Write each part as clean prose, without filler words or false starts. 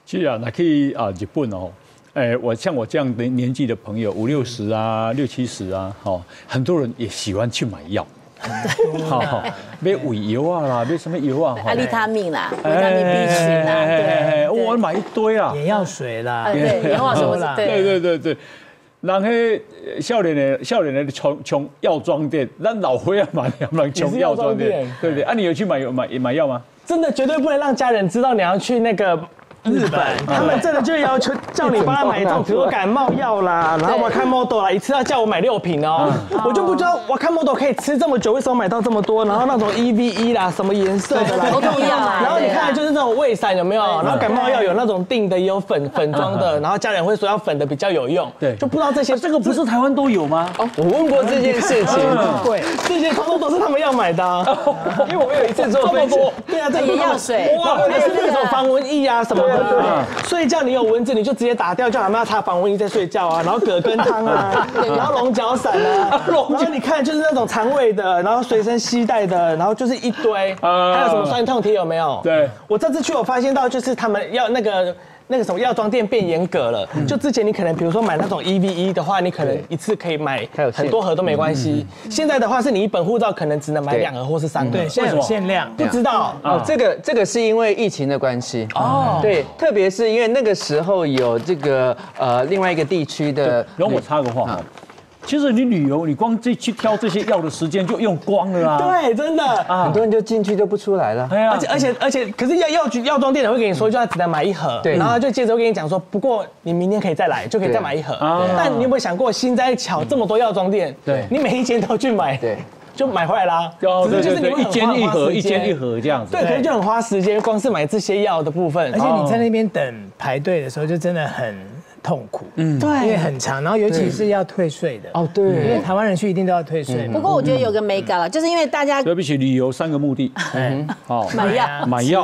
其实啊，那去日本哦，我像我这样的年纪的朋友，50、60啊，60、70啊，很多人也喜欢去买药。好，买胃药啊啦，买什么药啊？ 利他命啦，维他命 B 群啦，对， 我买一堆啊， 眼药水啦， 对，眼药水啦， 对。人迄少年的穷药妆店，咱老岁啊嘛，人穷药妆店，对不对？啊，你有去买药吗？ 真的绝对不能让家人知道你要去那个日本，他们真的就要求叫你帮他买一种，比如说感冒药啦，然后Wakamoto啦，一次要叫我买6瓶哦，我就不知道Wakamoto可以吃这么久，为什么买到这么多？然后那种 EVE 啦，什么颜色的啦， 头痛药啊， 然后你看就是那种胃散有没有？然后感冒药有那种定的，也有粉状的，然后家人会说要粉的比较有用，对，就不知道这些， 这个不是台湾都有吗？ 哦，我问过这件事情， 对，这些通通都是他们要买的，因为我有一次做分析，对啊，这眼药水， 哇，或者是那种防蚊液啊什么的。睡觉你有蚊子，你就直接打掉，叫他们要擦防蚊液再睡觉啊。然后葛根汤啊，然后龙角散啊，然后你看就是那种肠胃的，然后随身携带的，然后就是一堆，还有什么酸痛贴有没有？ 对， 我这次去我发现到就是他们要那个什么药妆店变严格了，就之前你可能比如说买那种 EVE 的话，你可能一次可以买很多盒都没关系。现在的话是你一本护照可能只能买2盒或是3盒。 对，现在有限量。 不知道哦，这个是因为疫情的关系哦。对，特别是因为那个时候有这个另外一个地区的。 然后我插个话。其实你旅游，你光去挑这些药的时间就用光了啊！ 对，真的， 很多人就进去就不出来了。 而且，可是药妆店的会跟你说，就他只能买1盒，对，然后就接着会跟你讲说，不过你明天可以再来，就可以再买1盒。但你有没有想过，新在巧这么多药妆店，对，你每一间都去买，对。就买回来啦， 只是就是你一间一盒这样子， 对，可是就很花时间，光是买这些药的部分， 而且你在那边等排队的时候，就真的很痛苦，对，因为很长，然后尤其是要退税的， 哦，对，因为台湾人去一定都要退税。 不过我觉得有个美感了，就是因为大家对不起，旅游3个目的， 好， 买药，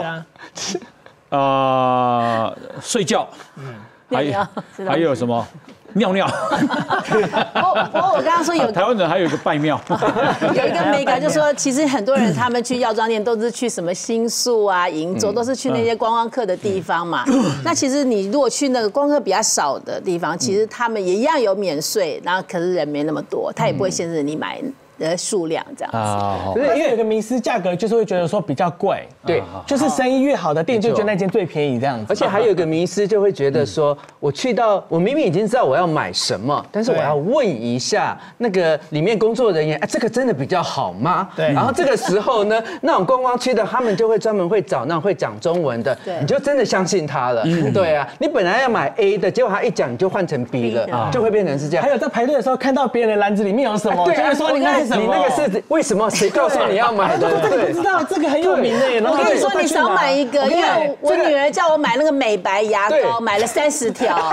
睡觉，还有什么？尿尿。 不过我刚刚说有台湾人还有一个拜庙， 有一个美感，就是说其实很多人他们去药妆店都是去什么新宿啊、银座，都是去那些观光客的地方嘛。那其实你如果去那个观光客比较少的地方，其实他们也一样有免税，然后可是人没那么多，他也不会限制你买的数量这样子。 因为有个迷思，价格就是会觉得说比较贵，对，就是生意越好的店就觉得那间最便宜这样子。 而且还有一个迷思，就会觉得说，我明明已经知道我要买什么，但是我要问一下那个里面工作人员，这个真的比较好吗？对。然后这个时候呢，那种观光区的他们就会专门会找那种会讲中文的，你就真的相信他了。对啊，你本来要买 A 的，结果他一讲你就换成 B 了，就会变成是这样。 还有在排队的时候看到别人的篮子里面有什么，就会说你看。 你那个是为什么？谁告诉你要买的？ 对，不知道这个很有名的。 我跟你说，你少买一个，因为我女儿叫我买那个美白牙膏，买了30条。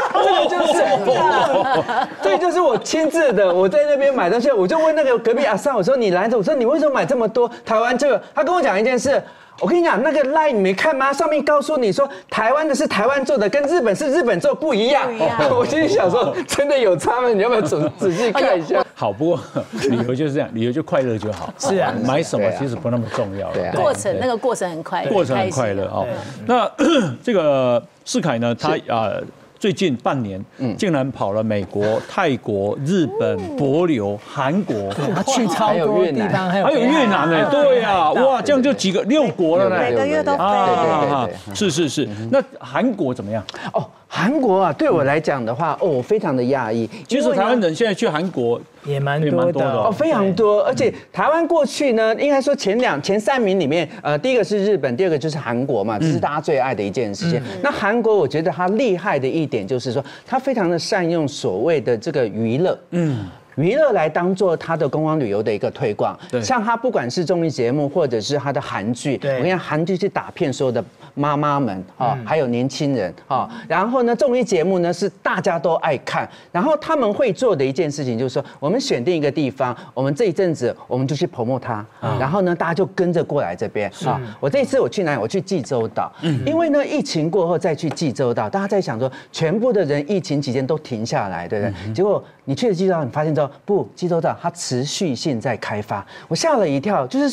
这就是我亲自的，我在那边买东西，我就问那个隔壁阿桑，我说你来着，我说你为什么买这么多？台湾这个，他跟我讲一件事。我跟你讲，那个 LINE 你没看吗？上面告诉你说，台湾的是台湾做的，跟日本是日本做不一样。我心里想说，真的有差吗？你要不要仔细看一下？ 好，不过旅游就是这样，旅游就快乐就好。 是啊， 买什么其实不那么重要。 对，那个过程很快乐， 过程很快乐哦。那这个世凯呢，他最近半年，竟然跑了美国、泰国、日本、帛琉、韩国， 他去超多地方，还有越南呢。对啊，哇，这样就6国了呢。 每个月都飞。 是。那韩国怎么样？ 哦，韩国啊，对我来讲的话，我非常的讶异。 其实台湾人现在去韩国也蛮多的哦，非常多。而且台湾过去呢，应该说前3名里面，第一个是日本，第二个就是韩国嘛，这是大家最爱的一件事情。那韩国我觉得它厉害的一点就是说，它非常的善用所谓的这个娱乐，娱乐来当做他的观光旅游的一个推广，像他不管是综艺节目或者是他的韩剧，我跟你讲，韩剧是打遍所有的妈妈们还有年轻人然后呢，综艺节目呢是大家都爱看，然后他们会做的一件事情就是说，我们选定一个地方，我们这一阵子我们就去 promote 它，然后呢，大家就跟着过来这边我这一次我去哪里？我去济州岛，因为呢疫情过后再去济州岛，大家在想说，全部的人疫情期间都停下来，对不对？结果你去了济州岛，你发现之后，不，济州岛它持续性在开发，我吓了一跳，就是说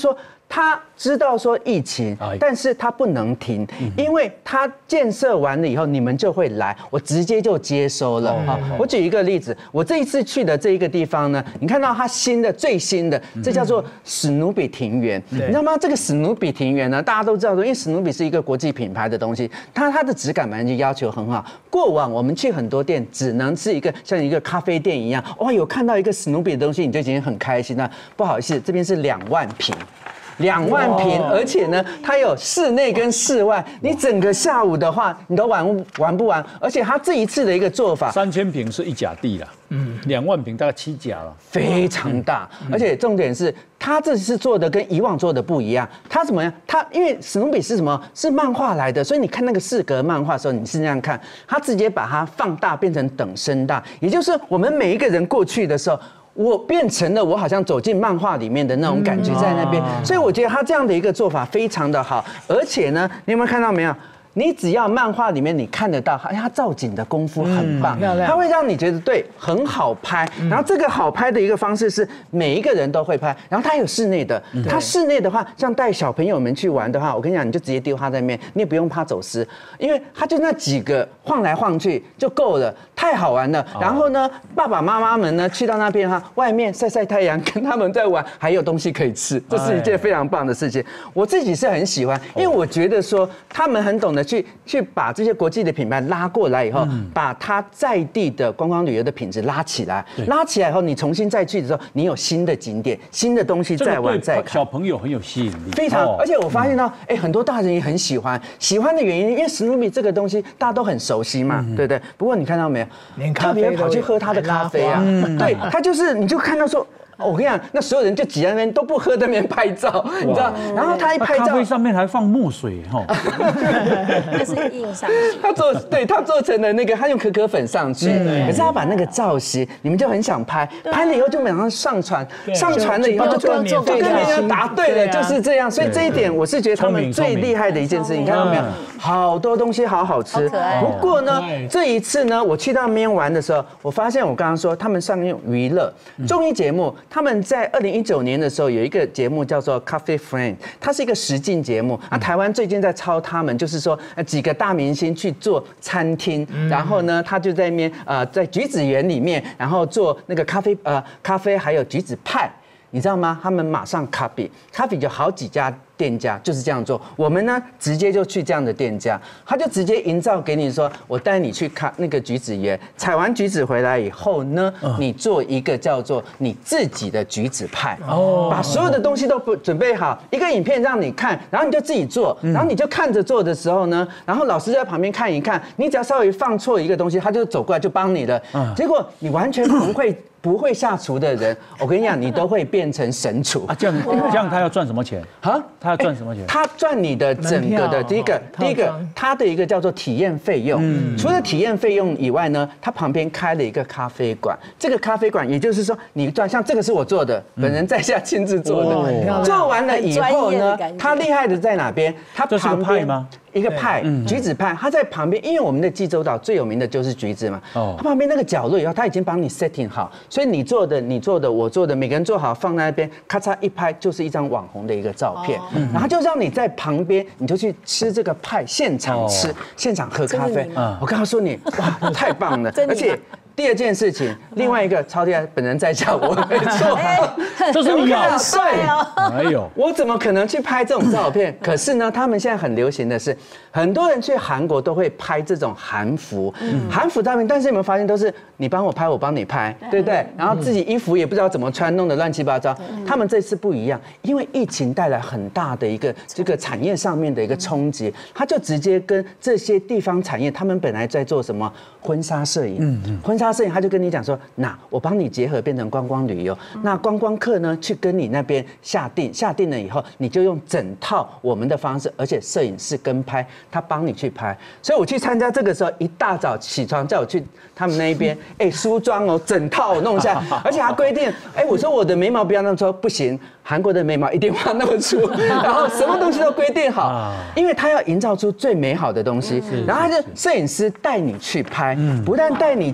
他知道说疫情，但是他不能停，因为他建设完了以后，你们就会来，我直接就接收了。我举一个例子，我这一次去的这一个地方呢，你看到它最新的，这叫做史努比庭园，你知道吗？这个史努比庭园呢，大家都知道说，因为史努比是一个国际品牌的东西，它的质感本来就要求很好。过往我们去很多店，只能是一个像一个咖啡店一样，哇，有看到一个史努比的东西，你就已经很开心了。不好意思，这边是2万坪。2万坪，而且呢，它有室内跟室外，你整个下午的话，你都玩不完。而且它这一次的一个做法 ，3000坪是1甲地啦，2万坪大概7甲了， 非常大。而且重点是，它这次做的跟以往做的不一样。它怎么样？它因为史努比是什么？是漫画来的，所以你看那个4格漫画的时候，你是那样看，它直接把它放大变成等身大，也就是我们每一个人过去的时候。我变成了我好像走进漫画里面的那种感觉在那边，所以我觉得他这样的一个做法非常的好，而且呢，你有没有看到没有？你只要漫画里面你看得到，它造景的功夫很棒，它会让你觉得对很好拍。然后这个好拍的一个方式是每一个人都会拍，然后它有室内的，它室内的话，像带小朋友们去玩的话，我跟你讲，你就直接丢它在那边，你也不用怕走失，因为它就那几个晃来晃去就够了，太好玩了。然后呢，爸爸妈妈们呢去到那边哈，外面晒晒太阳，跟他们在玩，还有东西可以吃，这是一件非常棒的事情。我自己是很喜欢，因为我觉得说他们很懂得去把这些国际的品牌拉过来以后，把它在地的观光旅游的品质拉起来，拉起来以后，你重新再去的时候，你有新的景点、新的东西再玩再看， 小朋友很有吸引力， 非常。而且我发现到，很多大人也很喜欢的原因，因为史努比这个东西大家都很熟悉嘛，对不对？不过你看到没有，特别跑去喝他的咖啡啊，对，他就是你就看到说。我跟你讲，那所有人就挤在那边都不喝，在那边拍照，你知道？然后他一拍照， 咖啡上面还放墨水哈， 那是印上去。 他做成了那个，他用可可粉上去，可是他把那个造型，你们就很想拍，拍了以后就马上上传了以后就跟别人答对了，就是这样。所以这一点我是觉得他们最厉害的一件事，你看到没有？好多东西好吃。不过呢，这一次呢，我去到那边玩的时候，我发现我刚刚说他们上用娱乐综艺节目。他们在2019年的时候有一个节目叫做 Coffee Friend， 它是一个实境节目。台湾最近在抄他们，就是说几个大明星去做餐厅，然后呢，他就在那边在橘子园里面，然后做那个咖啡还有橘子派，你知道吗？他们马上 copy 有好几家店家就是这样做，我们呢直接就去这样的店家，他就直接营造给你说，我带你去看那个橘子园，采完橘子回来以后呢，你做一个叫做你自己的橘子派，把所有的东西都准备好，一个影片让你看，然后你就自己做，然后你就看着做的时候呢，然后老师在旁边看一看，你只要稍微放错一个东西，他就走过来就帮你了，结果你完全不会下厨的人，我跟你讲，你都会变成神厨啊！这样他要赚什么钱啊？他要赚什么钱？ 他赚你的整个的第一个，他的一个叫做体验费用。除了体验费用以外呢，他旁边开了一个咖啡馆。这个咖啡馆，也就是说，你赚像这个是我做的，本人在下亲自做的。做完了以后呢，他厉害的在哪边？他旁边吗？一个派，橘子派，它在旁边，因为我们的济州岛最有名的就是橘子嘛。它旁边那个角落以后，它已经帮你 setting 好，所以你做的、我做的，每个人做好放在那边，咔嚓一拍就是一张网红的一个照片，然后就让你在旁边，你就去吃这个派，现场吃，现场喝咖啡。我告诉你，哇，太棒了，而且。第二件事情，另外一个超厉害，本人在下我没错， 这是你啊， 对，哎呦，我怎么可能去拍这种照片？可是呢，他们现在很流行的是，很多人去韩国都会拍这种韩服，韩服照片，但是有没有发现都是你帮我拍，我帮你拍，对不对？然后自己衣服也不知道怎么穿，弄得乱七八糟。他们这次不一样，因为疫情带来很大的一个这个产业上面的一个冲击，他就直接跟这些地方产业，他们本来在做什么婚纱摄影，婚纱摄影，他就跟你讲说，那我帮你结合变成观光旅游，那观光客呢去跟你那边下定了以后，你就用整套我们的方式，而且摄影师跟拍，他帮你去拍。所以我去参加这个时候，一大早起床叫我去他们那边，梳妆哦，整套弄下来，而且他规定，我说我的眉毛不要那么粗，不行，韩国的眉毛一定要那么粗，然后什么东西都规定好，因为他要营造出最美好的东西，然后他就摄影师带你去拍，不但带你去那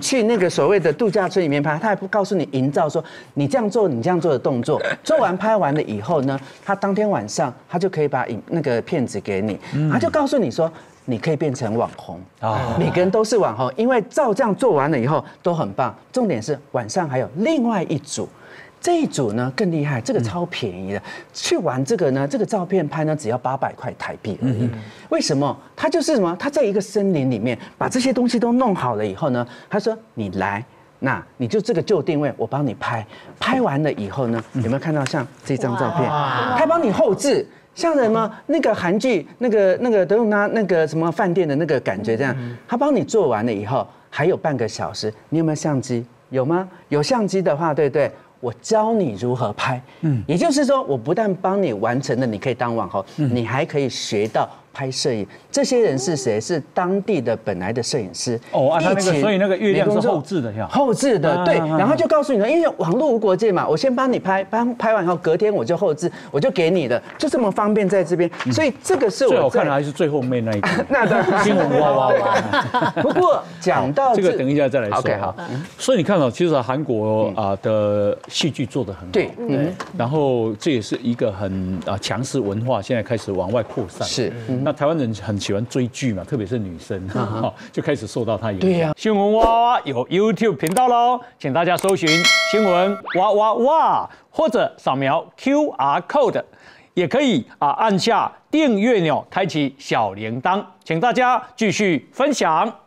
个所谓的度假村里面拍，他还不告诉你营造说你这样做的动作，做完拍完了以后呢，他当天晚上他就可以把那个片子给你，他就告诉你说。你可以变成网红啊！每个人都是网红，因为照这样做完了以后都很棒。重点是晚上还有另外一组，这一组呢更厉害，这个超便宜的。去玩这个呢，这个照片拍呢只要800块台币而已。为什么？他就是什么？他在一个森林里面把这些东西都弄好了以后呢，他说你来。那你就这个就定位，我帮你拍，拍完了以后呢，有没有看到像这张照片？他帮你后置。像什么那个韩剧那个德鲁纳那个什么饭店的那个感觉这样，他帮你做完了以后还有半个小时，你有没有相机？有吗？有相机的话，对不对？我教你如何拍，也就是说，我不但帮你完成了，你可以当网红，你还可以学到拍摄影。这些人是谁？是当地的本来的摄影师。 哦，他那个所以那个月亮是后置的呀。 后置的，对。然后就告诉你了，因为网络无国界嘛，我先帮你拍，拍完以后隔天我就后置，我就给你的，就这么方便在这边。所以这个是我最好看的还是最后面那一个。 那当然， 新闻哇哇哇。 不过讲到这个，等一下再来说。 OK， 好。 所以你看到，其实韩国的戏剧做得很好。 对， 然后这也是一个很强势文化，现在开始往外扩散。 是。 那台湾人很喜欢追剧嘛，特别是女生，就开始受到它影响。 对呀， 新闻哇哇有 YouTube 频道喽，请大家搜寻新闻哇哇哇，或者扫描 QR code， 也可以按下订阅钮，开启小铃铛，请大家继续分享。